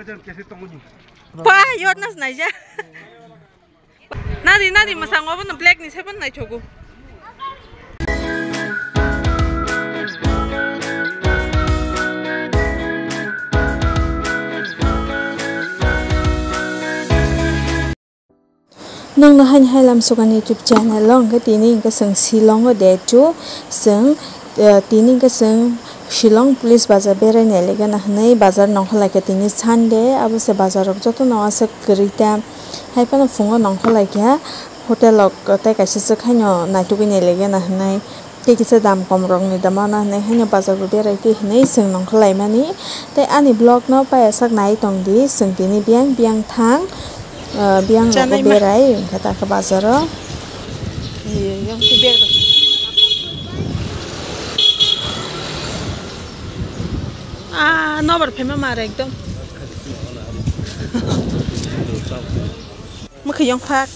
Pa, yot nas naija. Nadi masang apa na black ni seven na chogo. Nang nahan halam sukan YouTube channel long ka tini ka sang shillong de chu sang tini ka sang shillong police bazar berai nelega na hanai bazar nong khalai ka tini Sunday abo se bazar ok joto no asa krita hai pa na fungo nong khalai ka hotel ok tai ka se khanyo na tu ni nelega na hanai ke kisa dam kom rong ni dama na hanai hanyo bazar berai ki hanai sang nong khalai mani tai ani blog no pa sak nai tong di sang tini biang thang biang ko berai kata ke bazar yang tiber nomor pema mara एकदम मुझे yang pak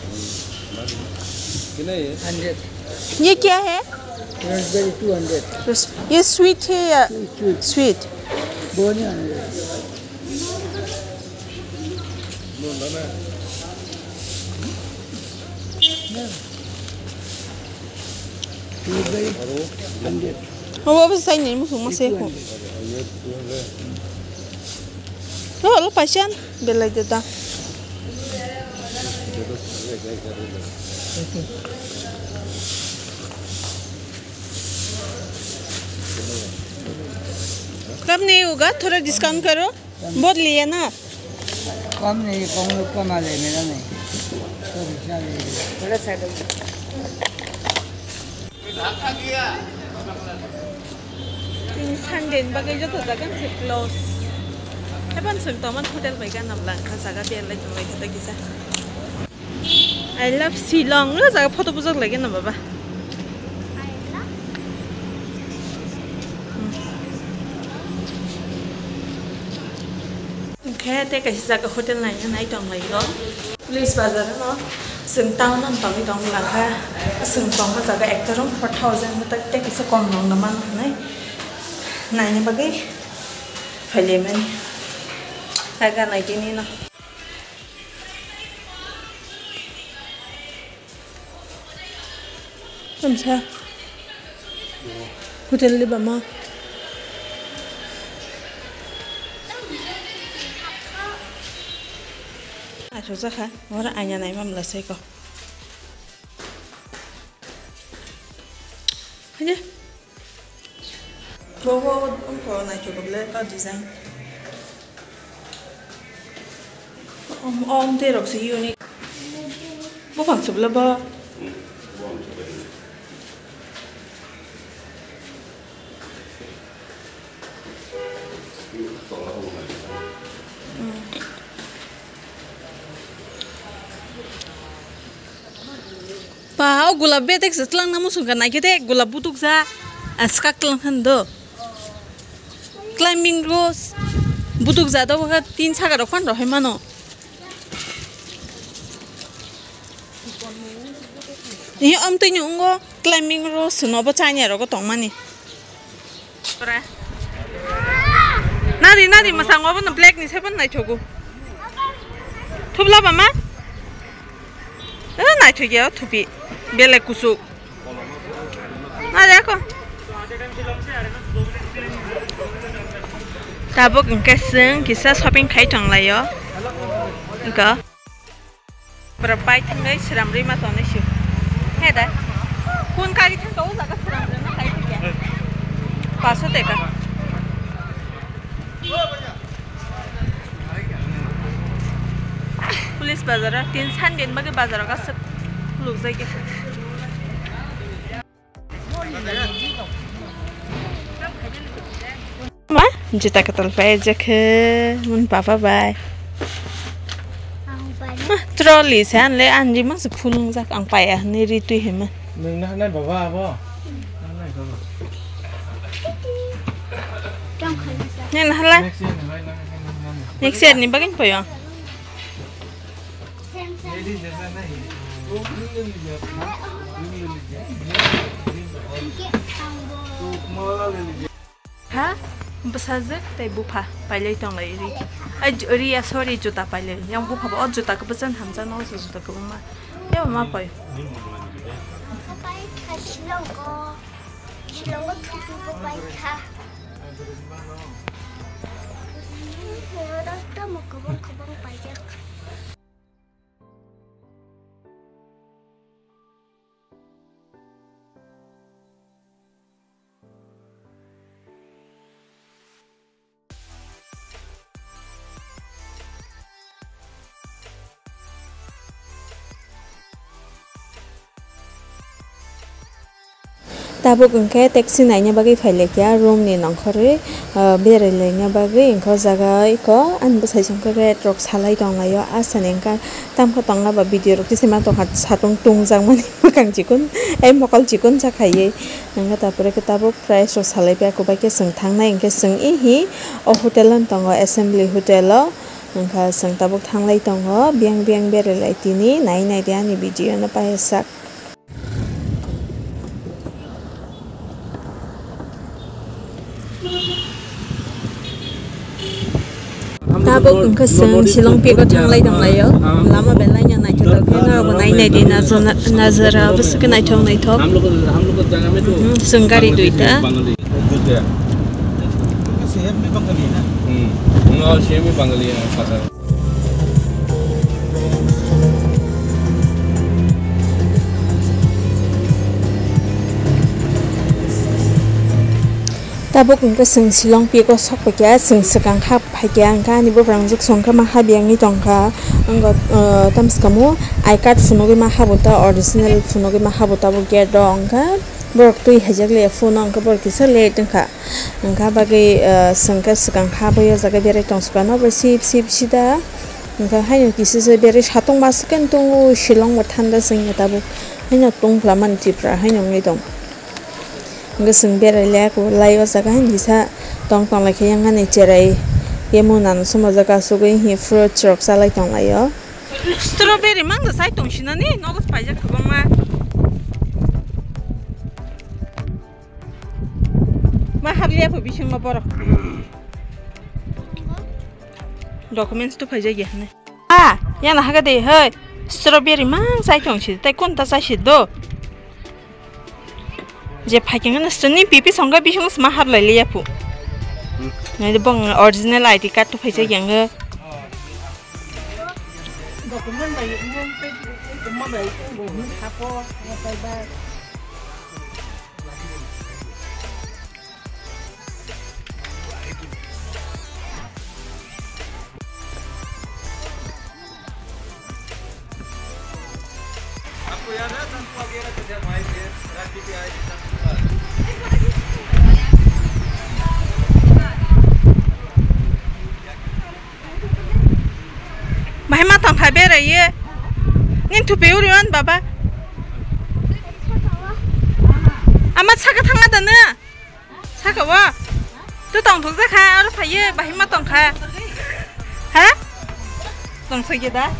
ये क्या है raspberry 200 ये sweet है या sweet वो बस सही नहीं मुझे मसे हो lo pasyan belai deta कब नहीं होगा थोड़ा डिस्काउंट करो बहुत लिया ना कम नहीं कम आ जाए मेरा नहीं थोड़ा side ini Sunday bagai jodoh dagan close. Heban sengtoman hotel bagian nablang kasaga dia lagi kita kisah. I love Shillong. Lo jaga foto pujak lagi na baba. Okay, te kasi jaga hotel na yan ay tong lagi lo. Police bazar no. Sengtang non tong itong langka. Sengtong ma jaga ektorong 4,000 mo te kasi kong nong naman nai. Nanya bagai film ni. Agak naik ini no. Macam hotel ni bama. Susah kan? Orang anya naik mam lasai ko. Aja. Bawa ko naik cukup le design. Om terok si unik. Bukan sebelah bah. Pa, gulab betek setelah namu suka naik deh gulab butuk za, askak telang hando. Climbing rose, butuk za tu baga 3 saga rokan rohe mano. Ini om tu nyunggo climbing rose suno bacanya roko tong mani. Nadi masang apa na black ni siapa naik cogo? Tubla mama? Naik cogo ya tubi, belek kusuk. Nadi aku. Tabuk engkau kisah shopping kai tong lah yo. Engkau. Berapa tinggal seram lima tahun itu. Heda. Kun kali kan kau jaga seram lima kai tiga. Pasal teka. Police bazar, 3 Sunday bagi bazar ka sab log jai ke. Ma, jita katal fai jakhe mun papa bai. Trolley san le anji mang se phulung jak ang pai a ni ri tui hema. Nang na nai baba bo. Nai baba. Nen hala. Next year ni bagin pa yo. Ha? Basazak tay bupa pailai tong lai ri. Ri ya sorry juta pailai. Yang bupa ba juta ke besan hamza no so juta ke ma. Ya ma pai. Papai ka shillong ko. Shillong ko tutu papai ka. Ya dah tak mau kebang pajak. Tabuk engke taxi naiknya bagi file kya room ni nongkhore bere lenya bagi engko jaga iko an besai sangke red rock salai tong layo asan engka tam ko tonga ba video rok tisema to hat satung tung jang mani makang jikun mokal jikun jakaye nangka tapure ke tabuk price rock salai pe ko ba ke seng thang na engke seng ihi o hotel an tongo assembly hotel nangka seng tabuk thang lai tongo biang biang bere lai tini nai nai dia ni video na pa sak tabuk engke seng shillong pi ko thang lai dong layo lama belai nya nai to ke na nai nai di nazara bus ke nai thong nai thok हम लोग जगह में तो संगारी दुईटा same में बंगाली है ना और सेम में बंगाली है भाषा tabuk engke seng shillong pi ko sok pakya seng sekang khap phakya angka ni bo rangjuk songka ma habiang ni tongka anggo tams kamu I card funogi ma habuta original funogi ma habuta bo get dongka borok tui hajak le phone angka bor kisa le tongka angka bagi sengka sekang khap yo jaga bere tongska no bo sip sida angka hayo kisi se bere satung masken tung shillong wa thanda seng tabuk hayo tung plaman tipra hayo ngi tong ngeseng bere le ko layo jaga hisa tong tong lai yang ngane cherai yemunan sumo jaga sugai hi fruit truck salai tong layo strawberry mang da sai tong shinani nogos paijak khobang ma hablia po bising ma borok documents to paijak ye ne yana haga de he strawberry mang sai tong shi tai kon ta sai shi do je phaking na suni pipi songa bising ma har lai le yapu nai bong original ID card to phaisa yang document này cũng mang đấy cũng hapo ngay ba आपको याद है संस्था वगैरह कैसे हमारे राष्ट्रीय पे आए थे mahima tang pha bere ye nin tu peu riwan baba ama chaka thanga da na chaka wa tu tong thuk za kha ar pha ye mahima tong kha ha tong sa ye da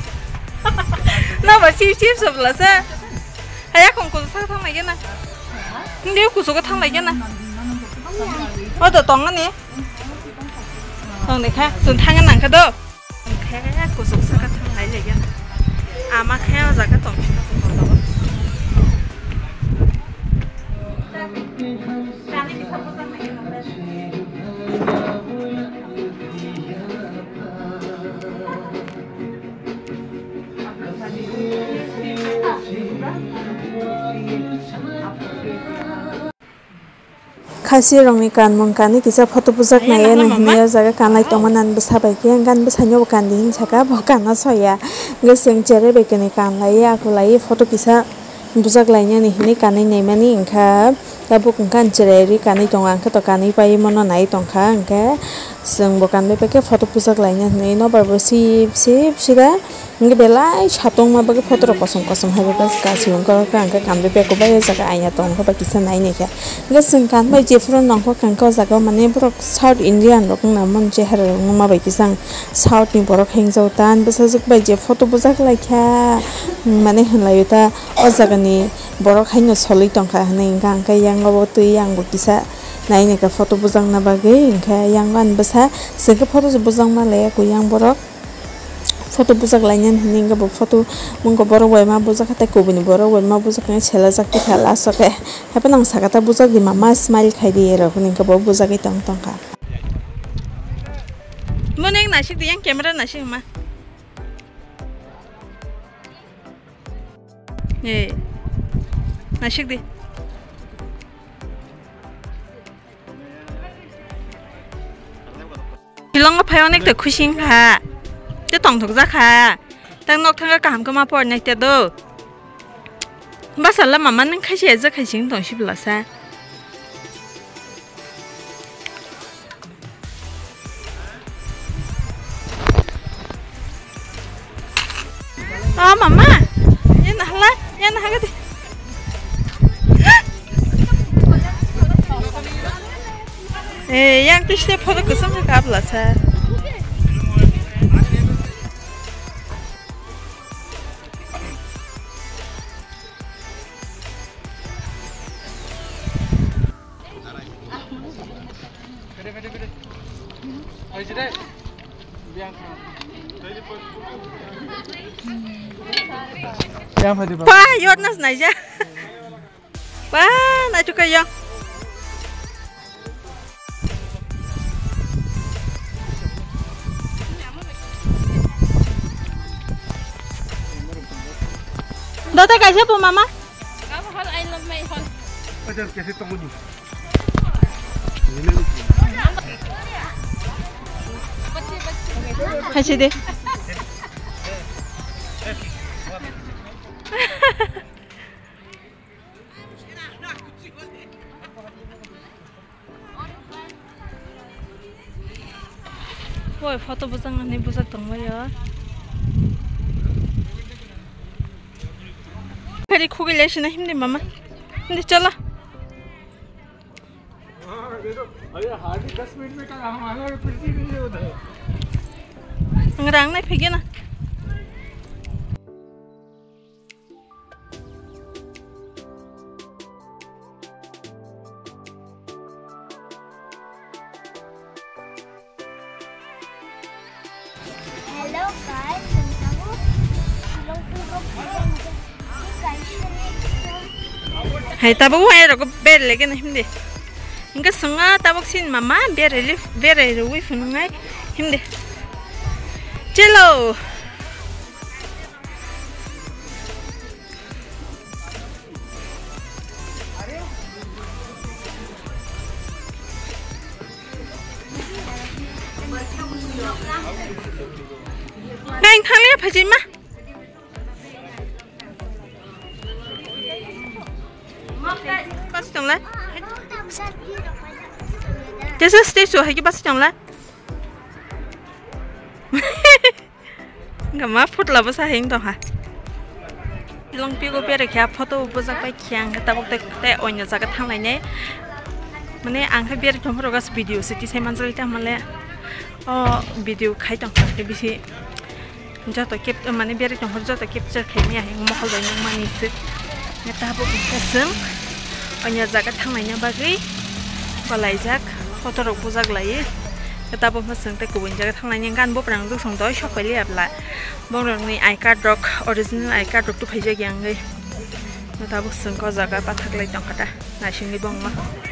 na ba chi chi sab la sa aya kong ko sa thang lai ye na ndi ku so ka thang lai ye na o da tong ani tong ne kha sun thang an nang kha do kaya kusuk sa katang lai lagi na ama kaya zaga tong shina tong tong khasi rong ni kan mong kan ni kisa photo pujak na ye na hine jaga kan lai tong manan besa bai ke gan besa nyo kan din chaka bo kan na soya geseng chere be ke ni kan lai ya ko lai photo kisa bujak lai nya ni hine kan ni nei mani ingkha tabuk kan chere ri kan ni tong ang ka to kan ni pai mono nai tong kha angke seng bo kan be ke photo pujak lai nya nei no bar bo sida nge belai chatong ma bagi photo kosong kosong habi bas ka siung ko ka angka kan be ko bai jaga aya tong ko ba kisa nai ne kya nge seng kan bai je fron nong ko kan ko jaga mane borok south indian rok na mon je har ma bai kisang south ni borok heng jau tan basa juk bai je photo bujak lai kya mane han lai ta o jaga ni borok haino soloi tong kha hane ingka angka yang bo tu yang bo kisa naini ka photo bujang na bagui ingka yang an basa sengka photo bujang ma le ko yang borok photo bujak lainyan hininga bo photo mungko borok wai ma bujak hata kubuni borok wai ma bujak ngai chela jak tikha la soke hapa nang sakata bujak di mama smile khai di ero hininga bo bujak itong tong ka moneng nasik di yang camera nasik ma nasik di shillong ko phayo nek te khushing kha te tong thok ja kha tang nok thang ka kam ka ma por nek te do ba sala mama nang khai je ja khai sing tong shi bla sa mama yan na ha ga yang tu sih foto kesam je kabel sa. Wah, yot nas naja. Wah, na juga yang. Dota कैसे पो मामा? Hal I love my hal. Ajar कैसे तंगु नी? कैसे दे? वो photo बुझांग नहीं बुझा तंगु यार. खरी खोगे ले शिना हिमने मामा हिमने चला अरे हार्डी 10 मिनट में का हम आना और फिर से नहीं होता है अंगरांग नहीं फेंके ना Hello guys, hai tabuk hai ro ko ber lege na himde inga sunga tabuk sin mama ber wi funungai himde chelo nang thang le phaji ma bác chồng lại, cái số stay số hay cái bác chồng lại, ngắm phút là bác sao hình đó hả? Long piu có biết được kia photo bác sao phải khiang cái tao tại ổn nhớ ra cái thằng này nhé, mà nè anh phải biết trong photo cái video sẽ xem anh sẽ làm lại, video khai trong cái bị cho tôi kịp mà nè biết trong photo tôi kịp cho cái này hình mà không phải những mani sự, người ta bộ cái sướng. Anya zakat thang lainnya bagi balai jak foto rok bujak lai kita bo masang te kubun jaga thang lainnya kan bo prang duk song doi shop pali apla bong rong ni I card rok original I card rok tu phaija gyang ngai kita bo sung ko zaga pathak lai tong kata na shingi bong ma